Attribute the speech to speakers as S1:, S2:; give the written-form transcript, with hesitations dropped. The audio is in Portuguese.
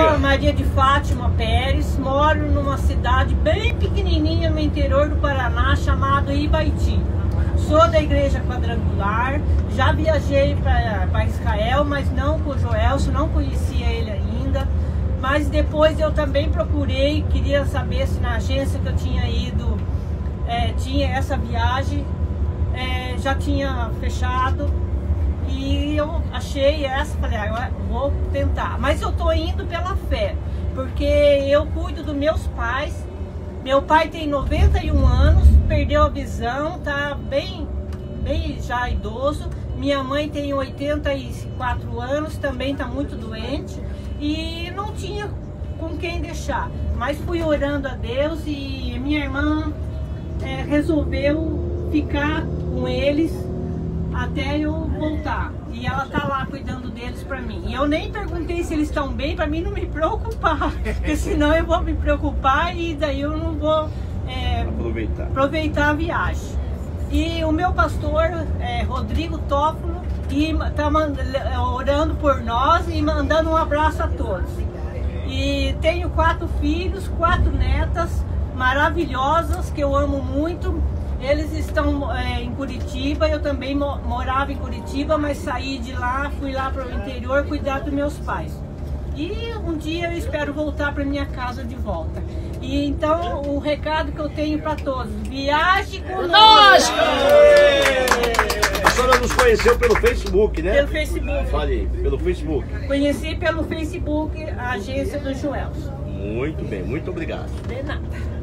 S1: sou Maria de Fátima Pérez, moro numa cidade bem pequenininha no interior do Paraná, chamado Ibaiti. Sou da Igreja Quadrangular, já viajei para Israel, mas não com o Joelson, não conhecia ele ainda. Mas depois eu também procurei, queria saber se na agência que eu tinha ido tinha essa viagem, já tinha fechado. E eu achei essa, falei, eu vou tentar. Mas eu tô indo pela fé, porque eu cuido dos meus pais. Meu pai tem 91 anos, perdeu a visão, tá bem já idoso. Minha mãe tem 84 anos, também tá muito doente. E não tinha com quem deixar. Mas fui orando a Deus e minha irmã resolveu ficar com eles até eu voltar. E ela tá lá cuidando deles pra mim. E eu nem perguntei se eles estão bem, pra mim não me preocupar. Porque senão eu vou me preocupar e daí eu não vou aproveitar a viagem. E o meu pastor, Rodrigo Tófilo, tá orando por nós e mandando um abraço a todos. E tenho 4 filhos, 4 netas maravilhosas que eu amo muito. Eles estão em Curitiba, eu também morava em Curitiba, mas saí de lá, fui lá para o interior cuidar dos meus pais. E um dia eu espero voltar para minha casa de volta. E então o recado que eu tenho para todos, viaje conosco!
S2: A senhora nos conheceu pelo Facebook, né?
S1: Pelo Facebook.
S2: Falei, pelo Facebook.
S1: Conheci pelo Facebook a agência do Joelson.
S2: Muito bem, muito obrigado.
S1: De nada.